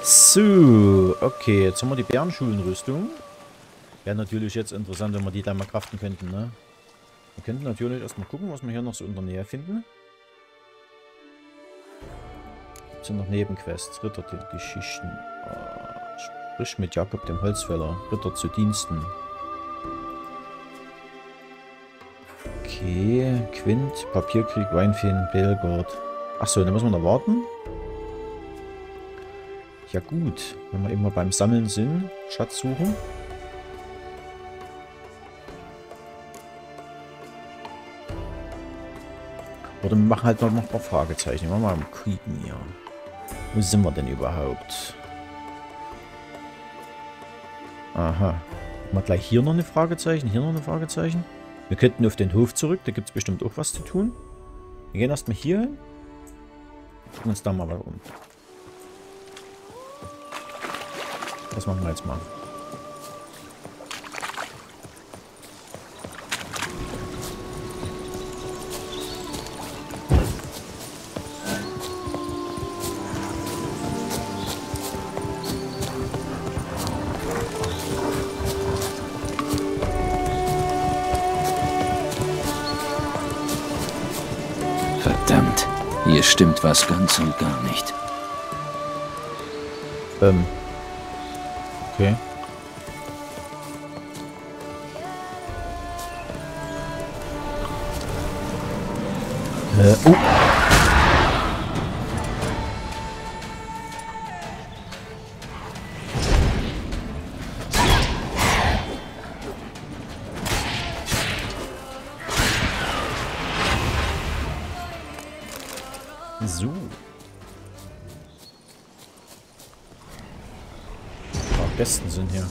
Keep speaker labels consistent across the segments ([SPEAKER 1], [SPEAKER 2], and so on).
[SPEAKER 1] So, okay, jetzt haben wir die Bärenschulenrüstung. Wäre natürlich jetzt interessant, wenn wir die dann mal craften könnten, ne? Wir könnten natürlich erstmal gucken, was wir hier noch so in der Nähe finden. Gibt es hier noch Nebenquests? Ritter der Geschichten. Sprich mit Jakob dem Holzfäller. Ritter zu Diensten. Okay, Quint, Papierkrieg, Weinfeen, Belgard. Achso, dann müssen wir da warten. Ja gut, wenn wir immer beim Sammeln sind, Schatz suchen. Oder wir machen halt noch ein paar Fragezeichen. Wir mal kriegen hier. Wo sind wir denn überhaupt? Aha. Haben wir gleich hier noch eine Fragezeichen, hier noch eine Fragezeichen. Wir könnten auf den Hof zurück, da gibt es bestimmt auch was zu tun. Wir gehen erstmal hier hin. Gucken uns da mal was um. Das machen wir jetzt mal.
[SPEAKER 2] Verdammt, hier stimmt was ganz und gar nicht.
[SPEAKER 1] Okay. Oh. So. Besten sind hier.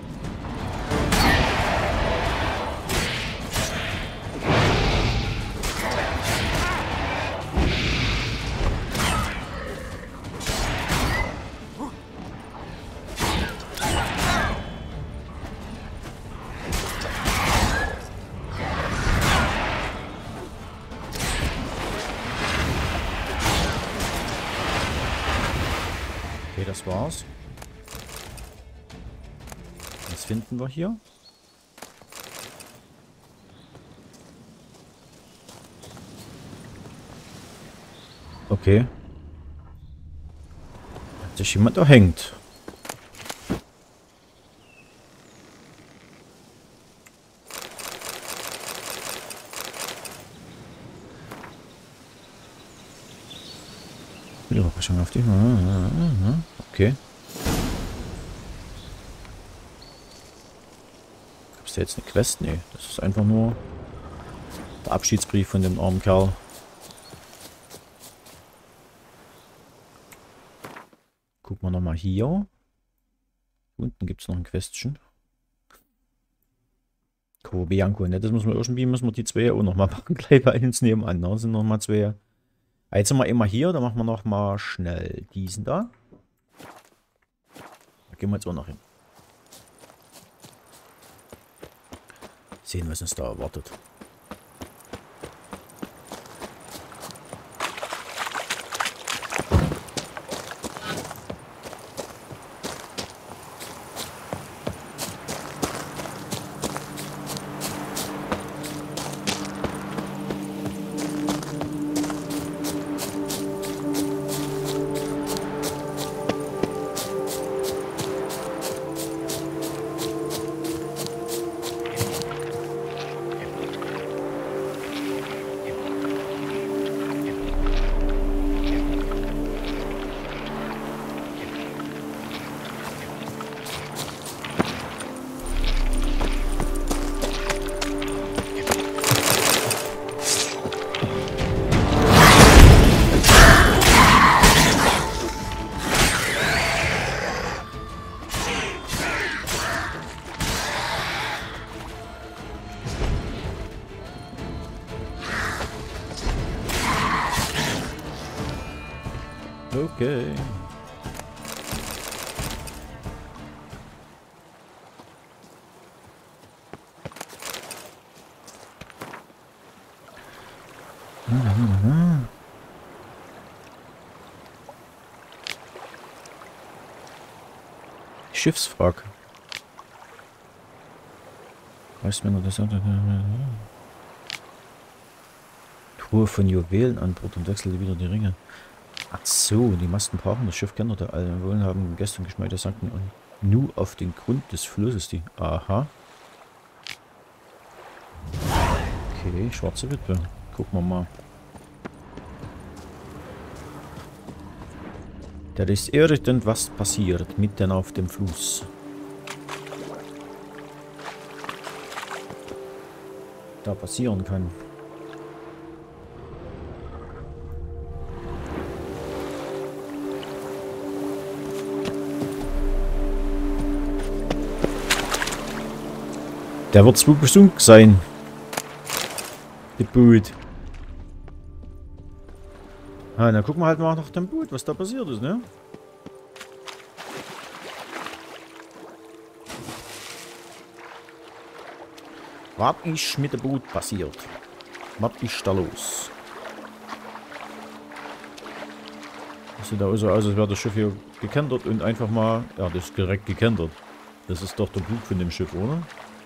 [SPEAKER 1] Okay, das war's. Was finden wir hier? Okay. Hat sich jemand erhängt. Überraschung auf die. Okay. Ist da jetzt eine Quest? Nee, das ist einfach nur der Abschiedsbrief von dem armen Kerl. Gucken wir nochmal hier. Unten gibt es noch ein Questchen. Bianco, ne? Das müssen wir irgendwie, die zwei auch nochmal machen. Gleich bei uns nebenan, da sind nochmal zwei. Jetzt sind wir immer hier, da machen wir nochmal schnell diesen da. Da gehen wir jetzt auch noch hin. Sehen, was uns da erwartet. Okay. Schiffswrack. Weißt du, wenn er das hat? Truhe von Juwelen an Bord und wechselte wieder die Ringe. Ach so, die Masten brauchen das Schiff kennerte alle Wohlen haben gestern geschmeidige sanken und nu auf den Grund des Flusses die. Aha. Okay, schwarze Witwe. Gucken wir mal. Da ist irgendwas passiert, mitten auf dem Fluss. Da passieren kann. Der wird wohl besunken sein. Die Boot. Ah, dann gucken wir halt mal nach dem Boot, was da passiert ist, ne? Was ist mit dem Boot passiert? Was ist da los? Das sieht auch so aus, als wäre das Schiff hier gekentert und einfach mal... Ja, das ist direkt gekentert. Das ist doch der Bug von dem Schiff, oder?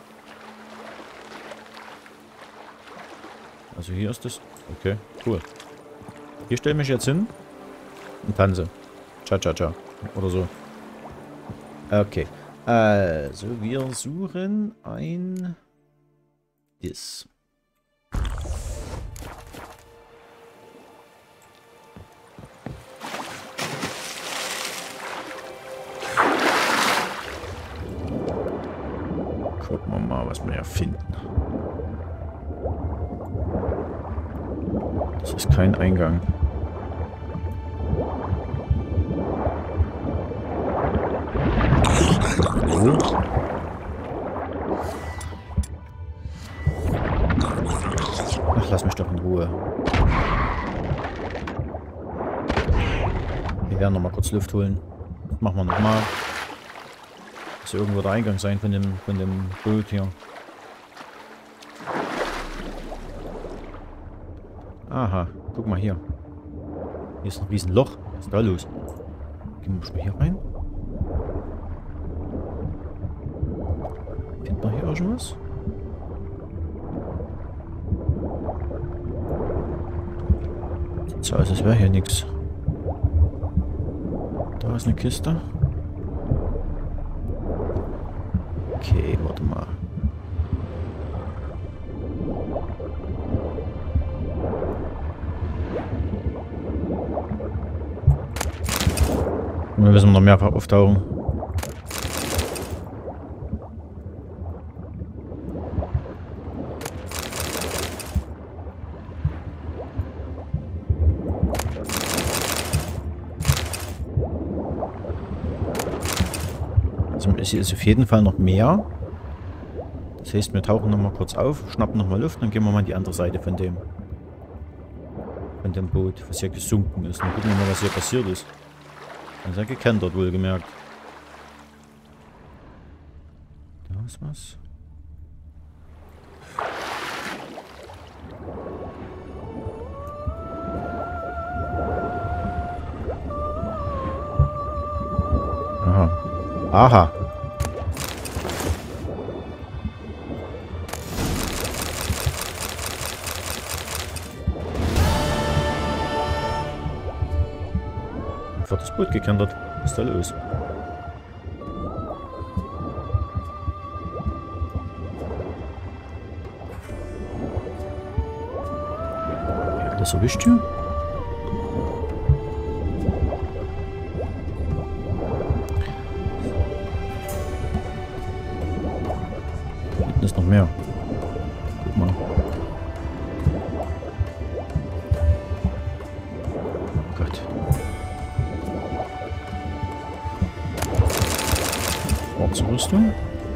[SPEAKER 1] Also hier ist das... Okay, cool. Hier stelle ich mich jetzt hin und tanze. Cha-cha-cha. Oder so. Okay. Also, wir suchen ein... Yes. Gucken wir mal, was wir hier finden. Das ist kein Eingang. Oh. Ach, lass mich doch in Ruhe. Wir werden noch mal kurz Luft holen. Das machen wir noch mal. Muss irgendwo der Eingang sein von dem Boot hier. Aha, guck mal hier. Hier ist ein riesen Loch. Was ist da los? Gehen wir mal hier rein. Findet man hier irgendwas? Sieht so aus, als wäre hier nichts. Da ist eine Kiste. Okay, warte mal. Wir müssen noch mehrfach auftauchen. Also es ist auf jeden Fall noch mehr. Das heißt, wir tauchen noch mal kurz auf, schnappen noch mal Luft, dann gehen wir mal an die andere Seite von dem Boot, was hier gesunken ist. Dann gucken wir mal, was hier passiert ist. Das ist ja gekentert, wohlgemerkt. Da ist was. Aha. Aha. Wird das Boot gekentert? Was ist da los? Ja, das erwischt hier? Da hinten ist noch mehr. Guck mal. Oh Gott. Rüstung.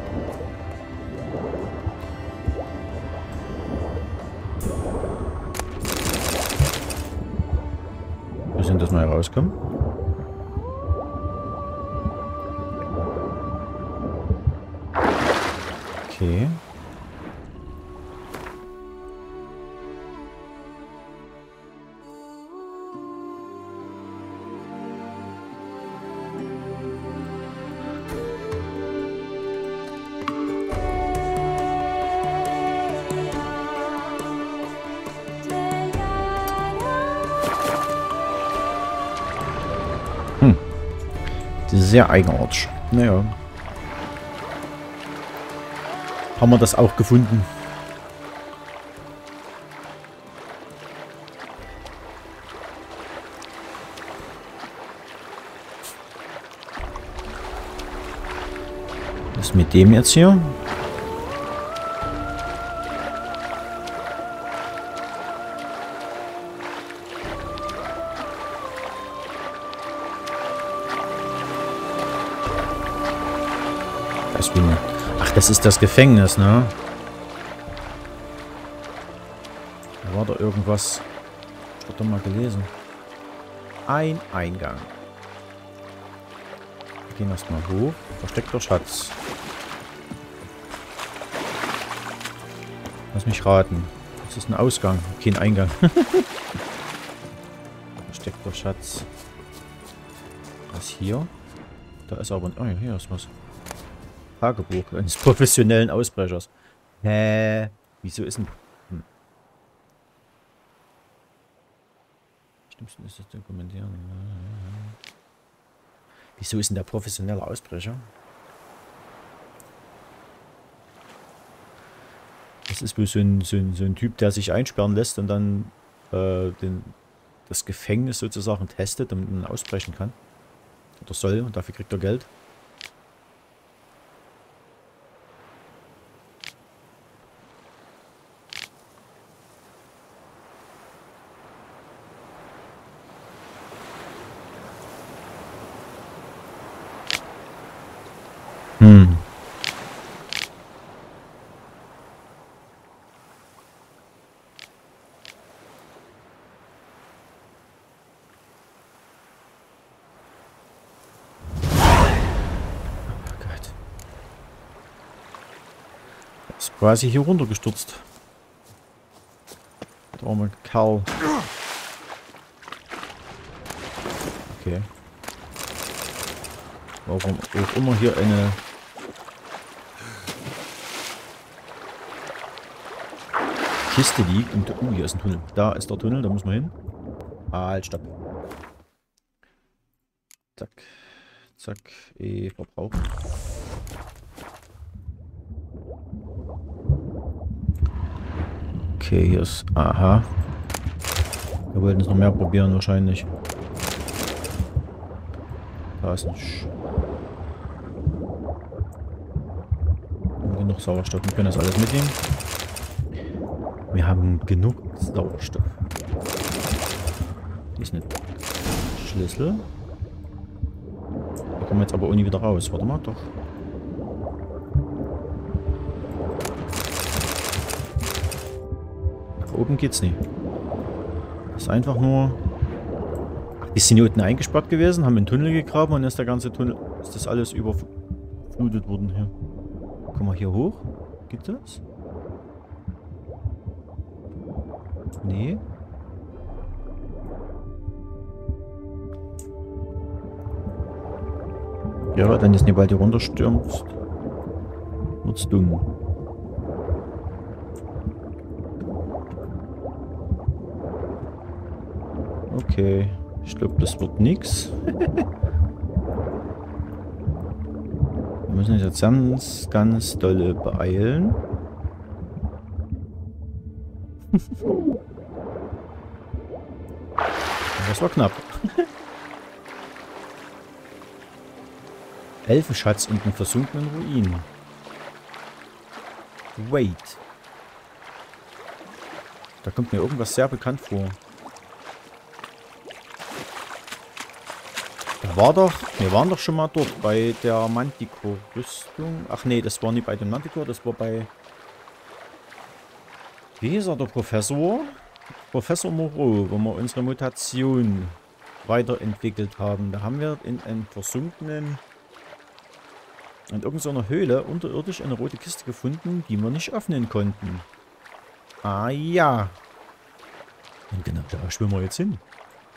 [SPEAKER 1] Wir sind das mal herauskommen. Okay. Sehr eigenartig. Naja. Haben wir das auch gefunden. Was ist mit dem jetzt hier? Ach, das ist das Gefängnis, ne? Da war da irgendwas. Ich hab doch mal gelesen. Ein Eingang. Wir gehen erstmal hoch. Versteckter Schatz. Lass mich raten. Das ist ein Ausgang, kein Eingang. Versteckter Schatz. Was hier? Da ist aber... Oh ja, hier ist was. Tagebuch eines professionellen Ausbrechers. Hä? Wieso ist ein... Stimmst du, ist das dokumentieren? Wieso ist denn der professionelle Ausbrecher? Das ist wohl so ein Typ, der sich einsperren lässt und dann das Gefängnis sozusagen testet, damit man ausbrechen kann. Oder soll, und dafür kriegt er Geld. Quasi hier runtergestürzt. Der arme Kerl. Okay. Warum auch immer hier eine... Kiste liegt und... hier ist ein Tunnel. Da ist der Tunnel, da muss man hin. Halt, stopp. Zack. Zack. Verbrauch. Okay, hier ist... Aha. Wir wollten es noch mehr probieren wahrscheinlich. Da ist ein... Genug Sauerstoff. Wir können das alles mitnehmen. Wir haben genug Sauerstoff. Hier ist ein Schlüssel. Da kommen wir jetzt aber ohne wieder raus. Warte mal, doch. Oben geht's nicht. Das ist einfach nur... Ach, die sind hier unten eingesperrt gewesen, haben einen Tunnel gegraben und ist der ganze Tunnel... Ist das alles überflutet worden hier. Kommen wir hier hoch? Geht das? Nee. Ja, wenn jetzt nicht bald hier runterstürmt, wird's dumm. Okay, ich glaube, das wird nix. Wir müssen uns jetzt ganz, ganz dolle beeilen. Das war knapp. Elfenschatz und einen versunkenen Ruin. Wait. Da kommt mir irgendwas sehr bekannt vor. Wir waren doch schon mal dort bei der Manticore-Rüstung. Ach nee, das war nicht bei dem Manticore, das war bei... Wie hieß er, der Professor? Professor Moreau, wo wir unsere Mutation weiterentwickelt haben. Da haben wir in einem versunkenen... in irgendeiner Höhle unterirdisch eine rote Kiste gefunden, die wir nicht öffnen konnten. Ah ja. Und genau da schwimmen wir jetzt hin.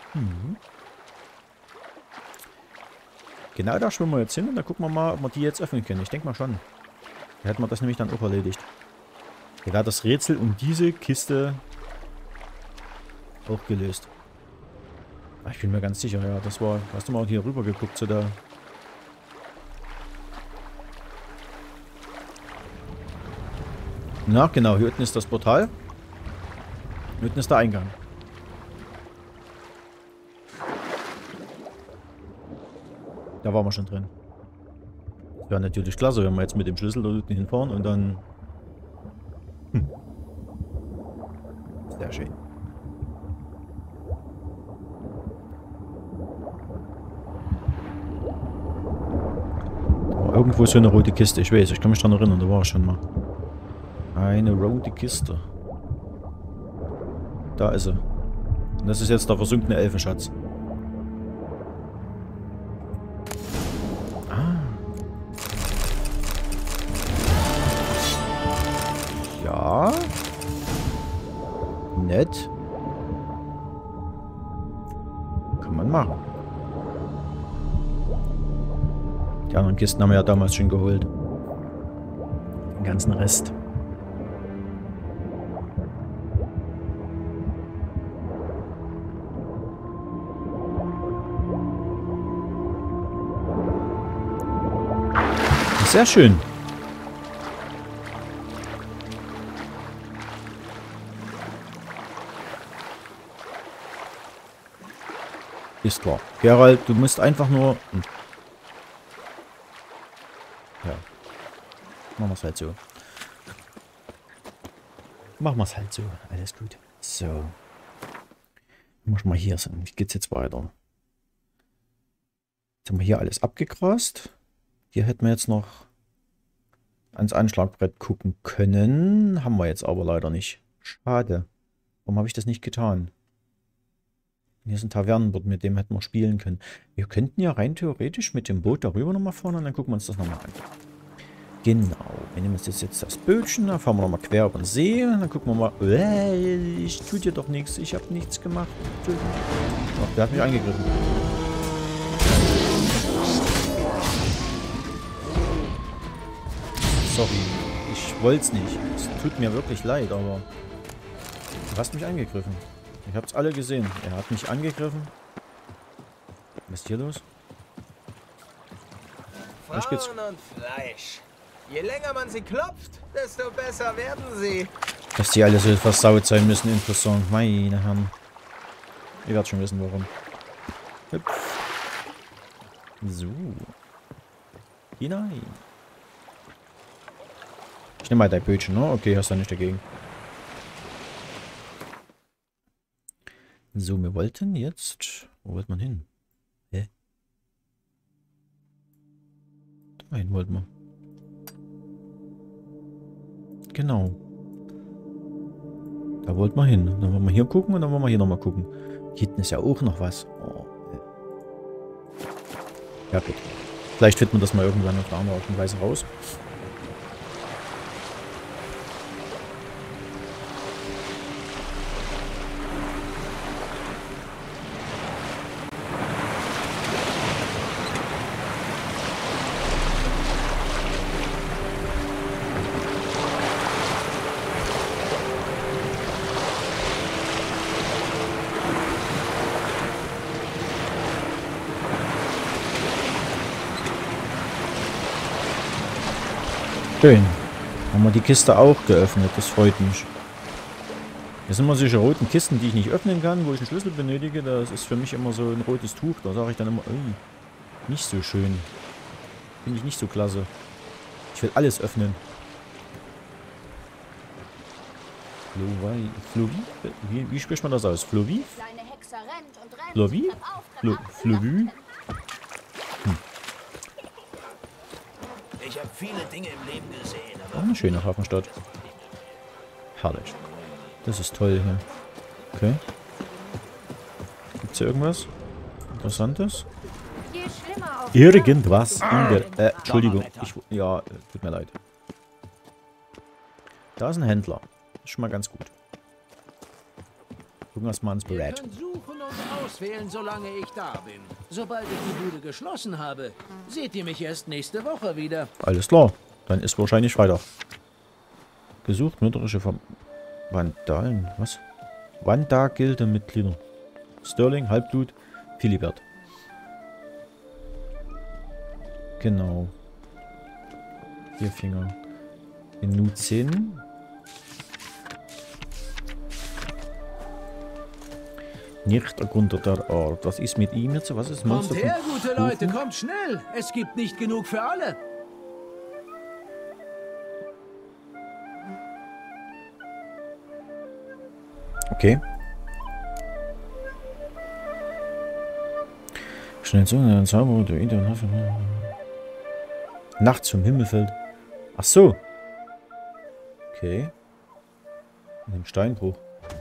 [SPEAKER 1] Genau da schwimmen wir jetzt hin und dann gucken wir mal, ob wir die jetzt öffnen können. Ich denke mal schon. Da hätten wir das nämlich dann auch erledigt. Hier wäre das Rätsel um diese Kiste auch gelöst. Ich bin mir ganz sicher, ja, das war... Hast du mal hier rüber geguckt zu der Na, genau. Hier unten ist das Portal. Hier unten ist der Eingang. Da waren wir schon drin. Wäre natürlich klasse, wenn wir jetzt mit dem Schlüssel da unten hinfahren und dann... Sehr schön. Da war irgendwo so eine rote Kiste. Ich weiß, ich kann mich daran erinnern, da war ich schon mal. Eine rote Kiste. Da ist sie. Und das ist jetzt der versunkene Elfenschatz. Ja. Nett. Kann man machen. Die anderen Kisten haben wir ja damals schon geholt. Den ganzen Rest. Sehr schön. Ist klar. Geralt, du musst einfach nur... Ja. Machen wir es halt so. Machen wir es halt so. Alles gut. So. Muss mal hier sein. Wie geht's jetzt weiter? Jetzt haben wir hier alles abgegrast. Hier hätten wir jetzt noch ans Anschlagbrett gucken können. Haben wir jetzt aber leider nicht. Schade. Warum habe ich das nicht getan? Hier ist ein Tavernenboard, mit dem hätten wir spielen können. Wir könnten ja rein theoretisch mit dem Boot darüber nochmal fahren und dann gucken wir uns das nochmal an. Genau. Wir nehmen uns jetzt das Bötchen, dann fahren wir nochmal quer über den See und dann gucken wir mal. Ich tue dir doch nichts. Ich habe nichts gemacht. Ach, der hat mich angegriffen. Sorry. Ich wollte es nicht. Es tut mir wirklich leid, aber du hast mich angegriffen. Ich hab's alle gesehen. Er hat mich angegriffen. Was ist hier los?
[SPEAKER 3] Frauen und Fleisch. Je länger man sie klopft, desto besser werden sie.
[SPEAKER 1] Dass die alle so versaut sein müssen, interessant. Meine Herren. Ihr werdet schon wissen, warum. Hüpf. So. Hinein. Ich nehme mal dein Bötchen, ne? Okay, hast du nicht dagegen. So, wir wollten jetzt... Wo wollte man hin? Hä? Dahin wollten wir. Genau. Da wollten wir hin. Dann wollen wir hier gucken und dann wollen wir hier nochmal gucken. Hier hinten ist ja auch noch was. Oh. Ja gut. Vielleicht finden wir das mal irgendwann auf eine andere Art und Weise raus. Schön. Haben wir die Kiste auch geöffnet. Das freut mich. Das sind immer solche roten Kisten, die ich nicht öffnen kann, wo ich einen Schlüssel benötige. Das ist für mich immer so ein rotes Tuch. Da sage ich dann immer, nicht so schön. Finde ich nicht so klasse. Ich will alles öffnen. Wie spricht man das aus? Flovi? Flovi? Flovi?
[SPEAKER 3] Ich habe viele Dinge im Leben gesehen,
[SPEAKER 1] Auch eine schöne Hafenstadt. Herrlich. Das ist toll hier. Okay. Gibt's hier irgendwas Interessantes? Irgendwas in der... Entschuldigung. Ja, tut mir leid. Da ist ein Händler. Ist schon mal ganz gut. Gucken wir uns mal ins Berät.
[SPEAKER 4] Ihr könnt suchen und auswählen, solange ich da bin. Sobald ich die Bude geschlossen habe, seht ihr mich erst nächste Woche wieder.
[SPEAKER 1] Alles klar. Dann ist wahrscheinlich Freitag. Gesucht mörderische Vandalen. Was? Wanda-Gilde-Mitglieder. Sterling, Halbblut, Philibert. Genau. 4 Finger. Genuzin. Nicht ergründeter Ort. Was ist mit ihm jetzt? Was ist Monster?
[SPEAKER 4] Kommt her, gute Leute, kommt schnell. Es gibt nicht genug für alle.
[SPEAKER 1] Okay. Schnell zu, ein Zauberer, der Inter Nacht zum Himmel fällt. Ach so. Okay. In dem Steinbruch.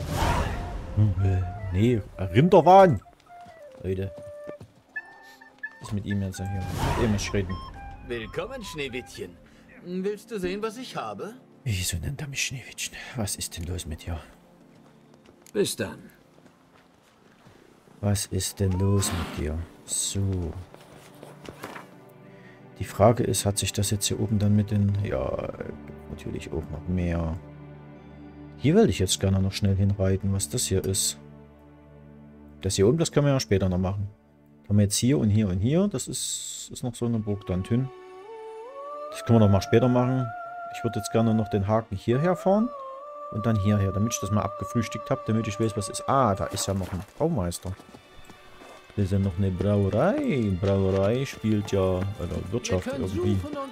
[SPEAKER 1] Nee, Rinderwahn. Leute. Was ist mit ihm jetzt hier? Mit ihm muss reden.
[SPEAKER 3] Willkommen, Schneewittchen. Willst du sehen, was ich habe?
[SPEAKER 1] Wieso nennt er mich Schneewittchen? Was ist denn los mit dir?
[SPEAKER 2] Bis dann.
[SPEAKER 1] Was ist denn los mit dir? So. Die Frage ist, hat sich das jetzt hier oben dann mit den... Ja, natürlich auch noch mehr. Hier will ich jetzt gerne noch schnell hinreiten, was das hier ist. Das hier oben, das können wir ja später noch machen. Haben wir jetzt hier und hier und hier. Das ist noch so eine Burg dann hin. Das können wir noch mal später machen. Ich würde jetzt gerne noch den Haken hierher fahren. Und dann hierher, damit ich das mal abgefrühstückt habe, damit ich weiß, was ist. Ah, da ist ja noch ein Braumeister. Da ist ja noch eine Brauerei. Brauerei spielt ja, oder Wirtschaft irgendwie.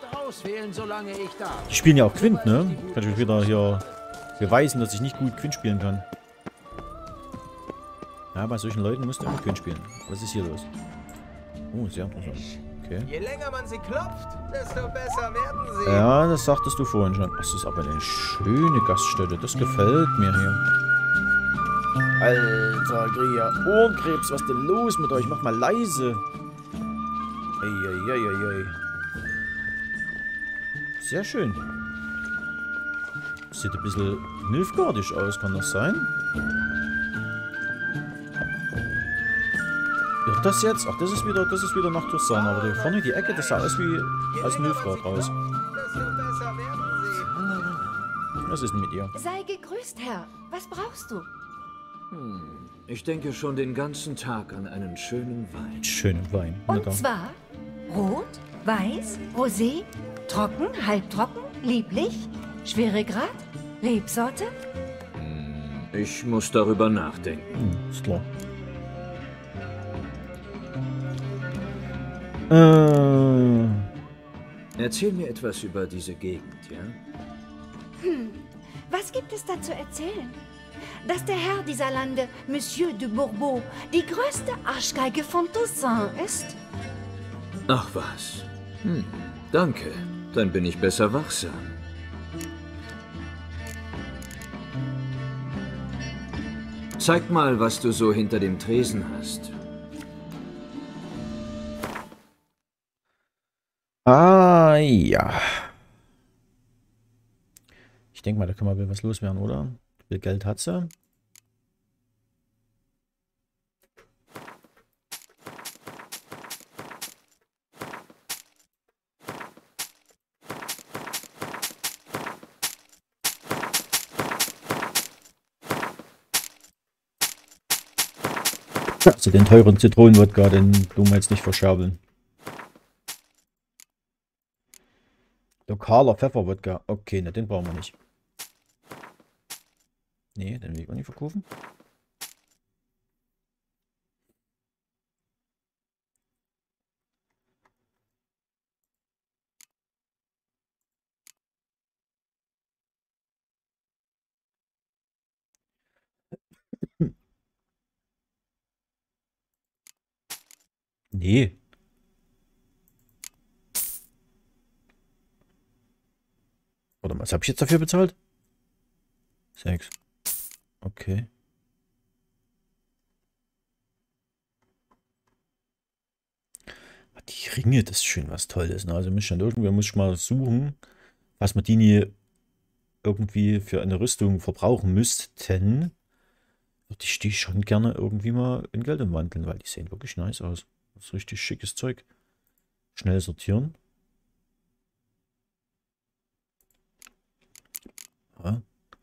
[SPEAKER 1] Die spielen ja auch Quint, ne? Kann ich mich wieder hier beweisen, dass ich nicht gut Quint spielen kann. Ja, bei solchen Leuten musst du immer Quint spielen. Was ist hier los? Oh, sehr interessant. Okay.
[SPEAKER 3] Je länger man sie klopft, desto besser werden sie.
[SPEAKER 1] Ja, das sagtest du vorhin schon. Das ist aber eine schöne Gaststätte. Das gefällt mir hier. Alter, Gria. Ohrenkrebs, was ist denn los mit euch? Mach mal leise. Eieieiei. Sehr schön. Sieht ein bisschen nilfgaardig aus, kann das sein? Wird das jetzt? Ach, das ist wieder nach Toussaint, aber da vorne die Ecke, das sah aus wie aus Nilfgaard raus. Was ist denn mit ihr?
[SPEAKER 5] Sei gegrüßt, Herr. Was brauchst du?
[SPEAKER 2] Ich denke schon den ganzen Tag an einen schönen Wein.
[SPEAKER 1] Schönen Wein.
[SPEAKER 5] Und zwar rot, weiß, rosé, trocken, halbtrocken, lieblich, Schweregrad, Rebsorte?
[SPEAKER 2] Ich muss darüber nachdenken.
[SPEAKER 1] Ist klar.
[SPEAKER 2] Erzähl mir etwas über diese Gegend, ja?
[SPEAKER 5] Was gibt es da zu erzählen? Dass der Herr dieser Lande, Monsieur de Bourbeau, die größte Arschgeige von Toussaint ist?
[SPEAKER 2] Ach was. Danke. Dann bin ich besser wachsam. Zeig mal, was du so hinter dem Tresen hast.
[SPEAKER 1] Ah, ja. Ich denke mal, da kann man wieder was loswerden, oder? Viel Geld hat sie. Also den teuren Zitronenwodka, den tun wir jetzt nicht verscherbeln. Lokaler Pfefferwodka. Okay, ne, den brauchen wir nicht. Nee, den will ich auch nicht verkaufen. Nee. Warte mal, was habe ich jetzt dafür bezahlt? 6. Okay. Die Ringe, das ist schön was Tolles. Ne? Also irgendwer muss ich mal suchen, was wir die nie irgendwie für eine Rüstung verbrauchen müssten. Würde ich die schon gerne irgendwie mal in Geld umwandeln, weil die sehen wirklich nice aus. Das ist richtig schickes Zeug. Schnell sortieren. Ja.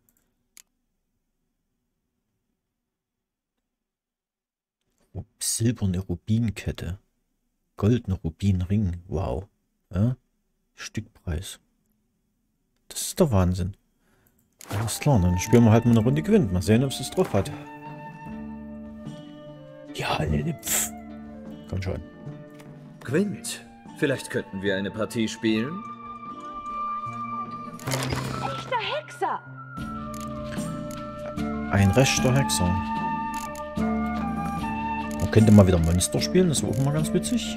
[SPEAKER 1] Silberne Rubinkette. Goldene Rubinring. Wow. Ja. Stückpreis. Das ist der Wahnsinn. Alles klar, dann spielen wir halt mal eine Runde Gewinn. Mal sehen, ob es drauf hat. Ja, pff. Komm schon.
[SPEAKER 2] Quint, vielleicht könnten wir eine Partie spielen?
[SPEAKER 5] Echter Hexer!
[SPEAKER 1] Ein rechter Hexer. Man könnte mal wieder Monster spielen, das wäre auch mal ganz witzig.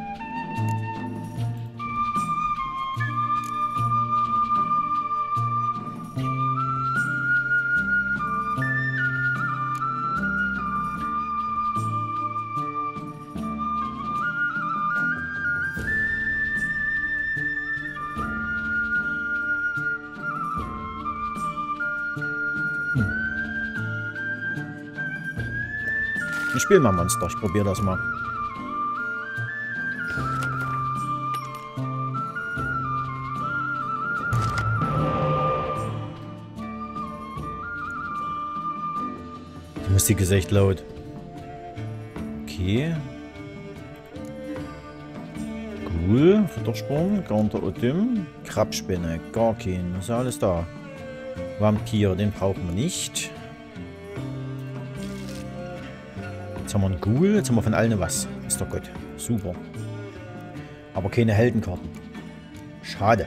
[SPEAKER 1] Ich spiele mal Monster, ich probiere das mal. Die Musik ist echt laut. Okay. Cool, Futtersporn, Counter Odym, Krabspinne, gar kein, ist ja alles da. Vampir, den brauchen wir nicht. Jetzt haben wir einen Ghoul, jetzt haben wir von allen was. Ist doch gut. Super. Aber keine Heldenkarten. Schade.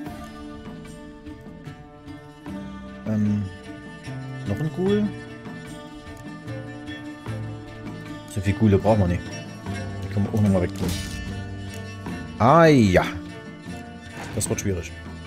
[SPEAKER 1] Noch ein Ghoul. So viel Ghoule brauchen wir nicht. Die können wir auch nochmal wegtun. Ah ja. Das wird schwierig.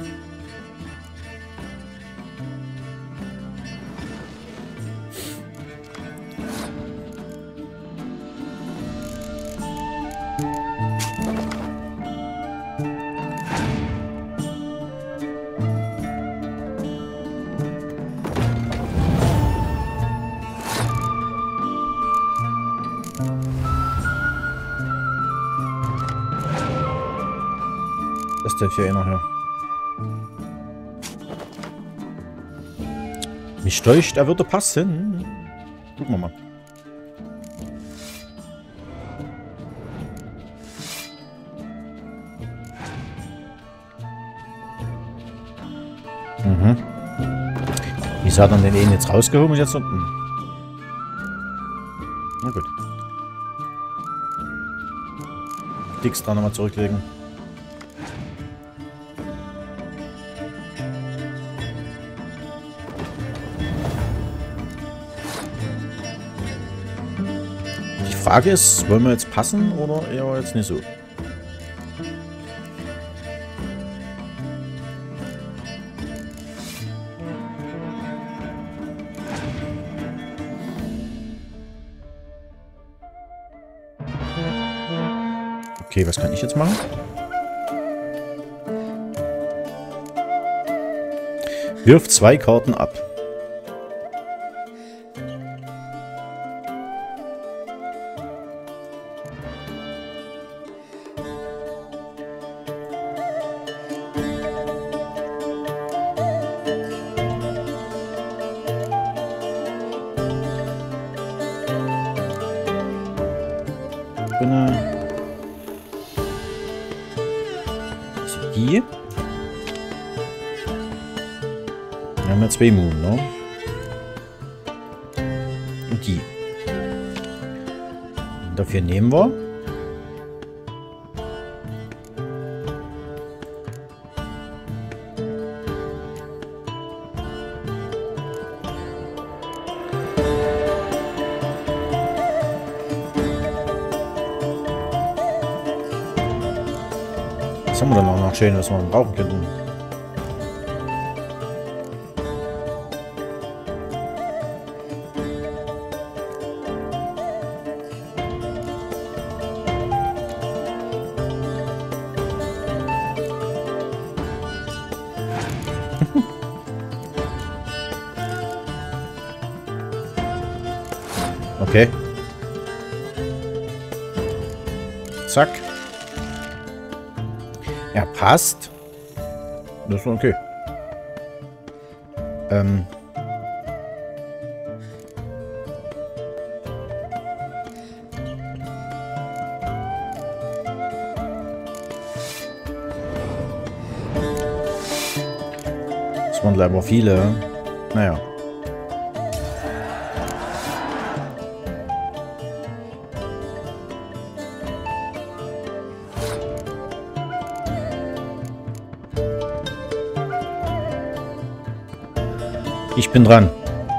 [SPEAKER 1] Was ist denn für einer hier? Mich täuscht, er würde passen. Gucken wir mal. Mhm. Wieso hat er den einen jetzt rausgehoben und jetzt unten? Na gut. Dicks dran nochmal zurücklegen. Die Frage ist, wollen wir jetzt passen oder eher jetzt nicht so? Okay, was kann ich jetzt machen? Wirf 2 Karten ab. Die. Wir haben ja 2 Moon, ne? Und die. Und dafür nehmen wir. Was haben wir dann auch noch schön, was wir brauchen könnten? Okay. Zack. Ja, passt. Das ist okay. Das waren leider viele. Naja. Ich bin dran.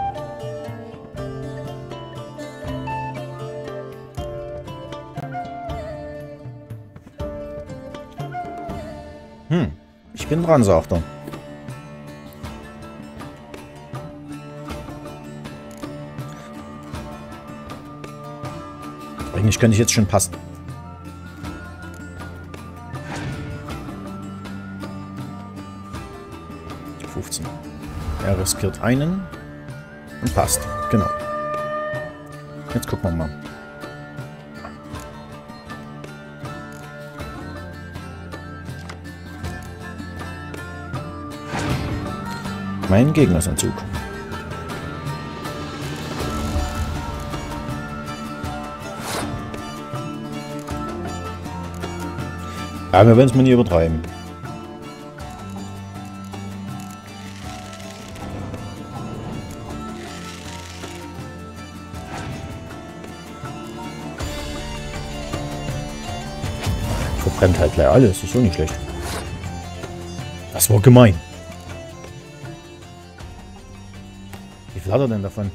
[SPEAKER 1] Ich bin dran, sagt er. Eigentlich könnte ich jetzt schon passen. Die 15. Er riskiert einen und passt. Genau. Jetzt gucken wir mal. Mein Gegner ist am Zug. Ja, wir werden es mal nie übertreiben. Verbrennt halt gleich alles, ist so nicht schlecht. Das war gemein. Wie viel hat er denn davon?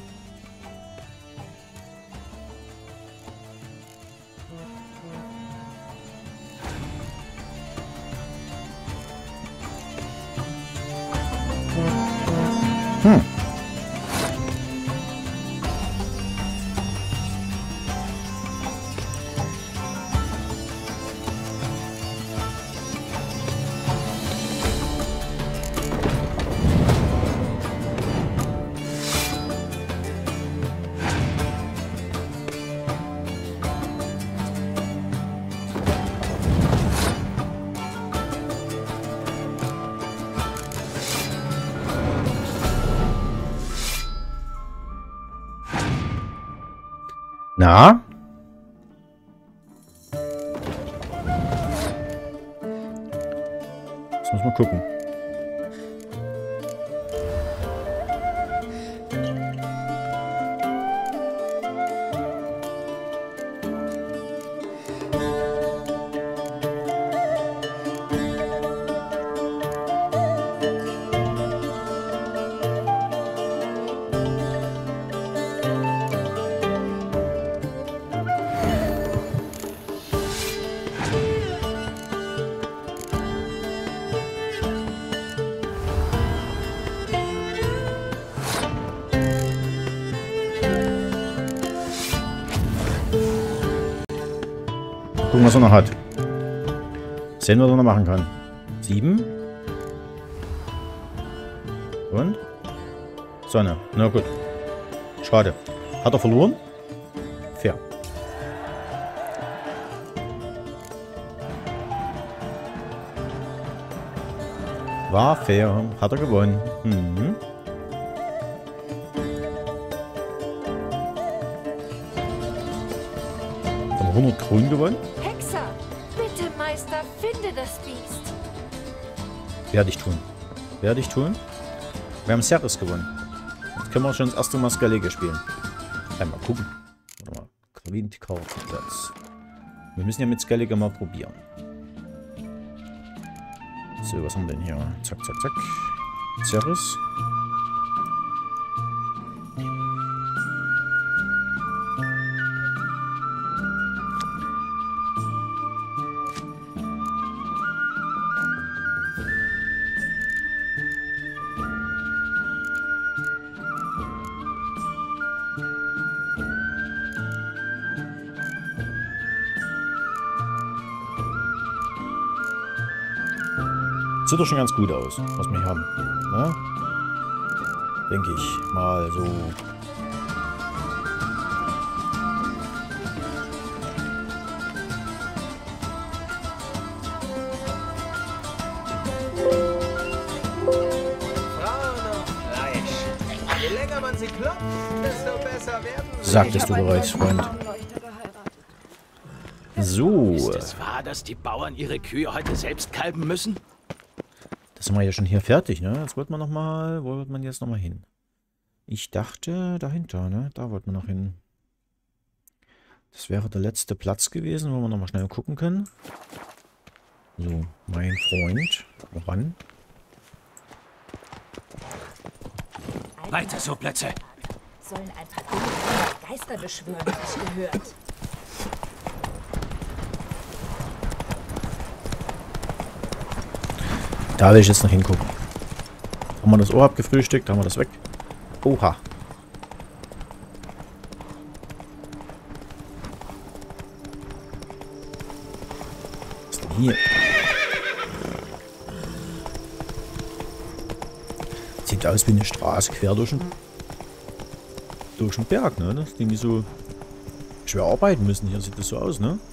[SPEAKER 1] Na? Jetzt muss man gucken. Gucken, was er noch hat. Sehen, was er noch machen kann. 7. Und? Sonne. Na gut. Schade. Hat er verloren? Fair. War fair. Hat er gewonnen. Mhm. Haben wir 100 Kronen gewonnen?
[SPEAKER 5] Hexer, bitte, Meister, finde das Biest.
[SPEAKER 1] Werde ich tun. Werde ich tun. Wir haben Ceres gewonnen. Jetzt können wir schon das erste Mal Skellige spielen. Einmal gucken. Warte mal. Quintkartenplatz. Wir müssen ja mit Skellige mal probieren. So, was haben wir denn hier? Zack, zack, zack. Ceres. Sieht doch schon ganz gut aus, was wir hier haben. Ne? Denke ich mal so.
[SPEAKER 3] Frauen und Fleisch. Je länger man sie klopft, desto besser werden sie.
[SPEAKER 1] Sagtest du bereits, Freund. So.
[SPEAKER 4] Ist es wahr, dass die Bauern ihre Kühe heute selbst kalben müssen?
[SPEAKER 1] Das sind wir ja schon hier fertig, ne? Jetzt wollten wir noch mal, wo wird man jetzt noch mal hin? Ich dachte, dahinter, ne? Da wollten wir noch hin. Das wäre der letzte Platz gewesen, wo wir noch mal schnell gucken können. So, mein Freund. Ran.
[SPEAKER 4] Weiter so, Plätze.
[SPEAKER 5] Sollen ein paar dumme Geister beschwören, hab ich gehört.
[SPEAKER 1] Da will ich jetzt noch hingucken. Haben wir das Ohr abgefrühstückt? Haben wir das weg? Oha. Was ist denn hier? Sieht aus wie eine Straße quer durch den Berg, ne? Dass die nicht so schwer arbeiten müssen. Hier sieht das so aus, ne?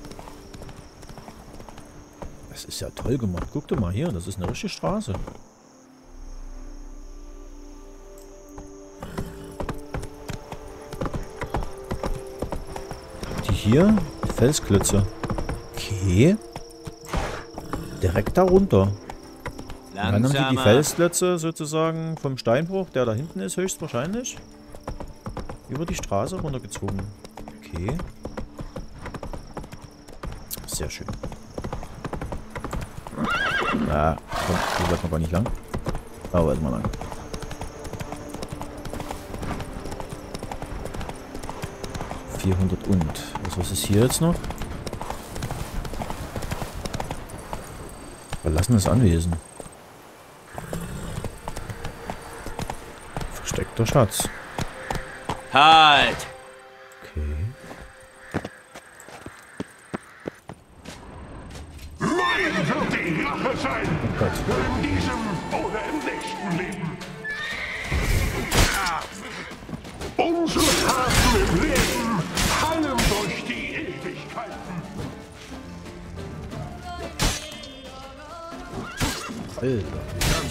[SPEAKER 1] Das ist ja toll gemacht. Guck dir mal hier, das ist eine richtige Straße. Die hier, die Felsklötze. Okay. Direkt darunter. Dann haben die Felsklötze sozusagen vom Steinbruch, der da hinten ist, höchstwahrscheinlich, über die Straße runtergezogen. Okay. Sehr schön. Ja, komm, hier bleibt man gar nicht lang. Aber erstmal lang. Und. Was ist hier jetzt noch? Verlassenes Anwesen. Versteckter Schatz.
[SPEAKER 4] Halt!
[SPEAKER 1] Okay.
[SPEAKER 6] Mein wird die Rache sein.
[SPEAKER 1] Oh Gott.
[SPEAKER 6] In diesem oder im nächsten Leben. Unsere Taten im Leben hallen durch die Ewigkeiten.
[SPEAKER 1] Alter.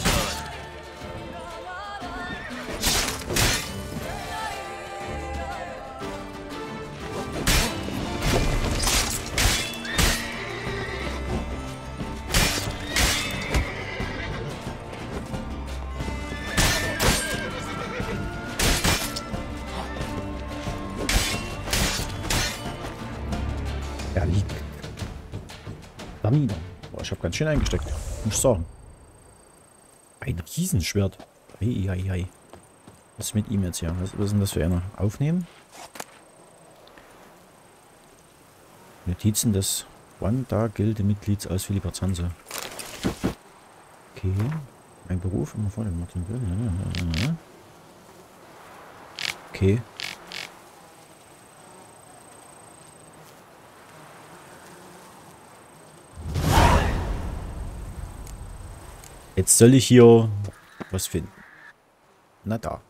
[SPEAKER 1] Ja, liegt. Lamina. Boah, ich habe ganz schön eingesteckt. Muss ich sagen. Ein Riesenschwert. Ei. Was ist mit ihm jetzt hier? Was ist denn das für einer? Aufnehmen? Notizen des Wanda-Gilde-Mitglieds aus Philippa Zanze. Okay. Ein Beruf. Immer vor dem Martin. Okay. Jetzt soll ich hier was finden. Na da.